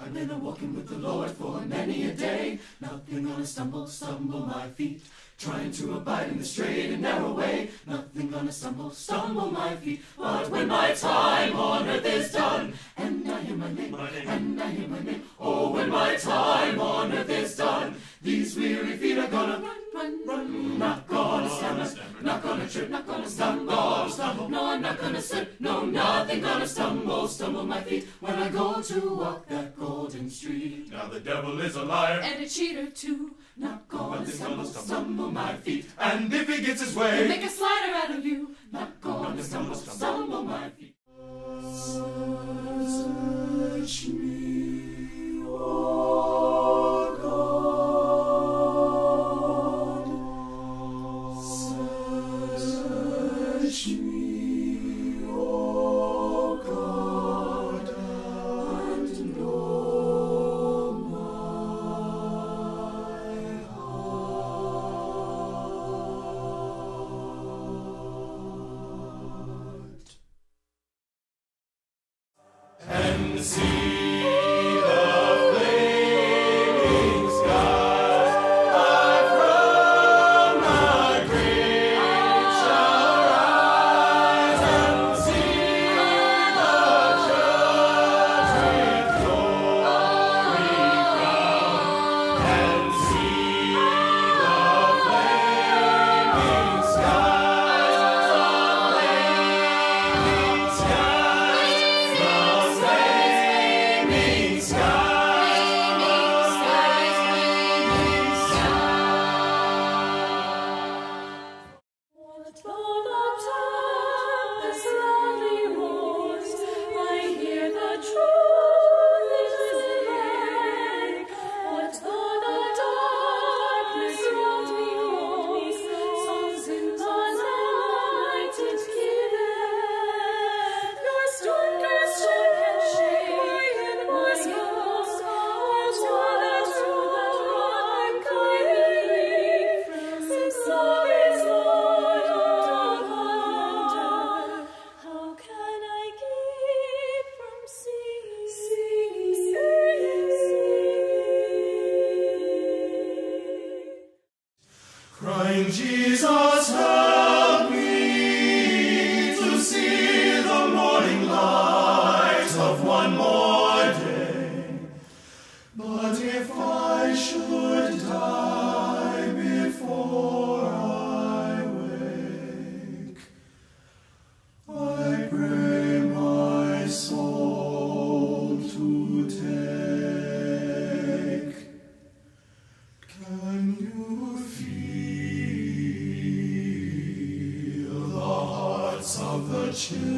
I've been a-walking with the Lord for many a day. Nothing gonna stumble my feet. Trying to abide in the straight and narrow way. Nothing gonna stumble my feet. But when my time on earth is done, and I hear my name, and I hear my name, oh, when my time on earth is done, these weary feet are gonna run, not gonna stammer, not gonna trip, not gonna stumble, no, I'm not gonna slip, no, nothing gonna stumble my feet when I go to walk that golden street. Now the devil is a liar, and a cheater too, not gonna stumble my feet. And if he gets his way, he'll make a slider out of you, not gonna stumble my feet. Search me, O God. Search me, O God, and know my heart. and see the flaming skies. I from my grave shall rise and see the judge with glory crowned, and see the flaming skies, the flaming skies, the flaming What though the tempest loudly roars, I hear the truth is awake. What though the darkness round me holds, songs in the night it giveth. Your stronger step can shake my soul, that I'm guided. Since love is Lord of wonder, how can I keep from singing? Crying, Jesus, help me to see the morning light of one more day. But if I should die before I wake, I pray my soul to take. Can you feel the hearts of the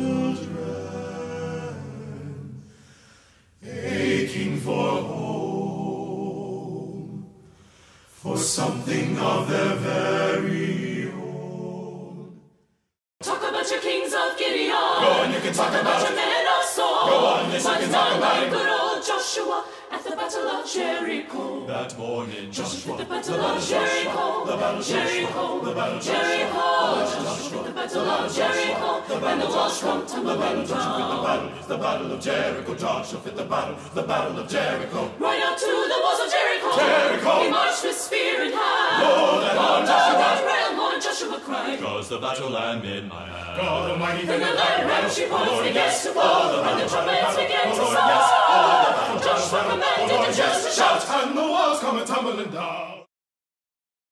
children aching for home, for something of their very own? Talk about your kings of Gideon. Go on, you can talk about your it. men of Saul. Go on, yes, you can talk about it. Good old Joshua at the battle of Jericho. That morning, Joshua, The battle of Jericho. the battle of Jericho. the battle of Jericho. The battle of Jericho. And the walls come tumbling down. the battle of Jericho. Joshua fit the battle of Jericho. Right out to the walls of Jericho. Jericho. He marched with spear in hand. Lord, and on that realm, Lord Joshua cried. Cause the battle I'm in my hand. God Almighty, Then the lion ran, she points begins to fall, and the trumpets began to Lord, sound. yes, Joshua commanded the Jews to shout, and the walls come tumbling down.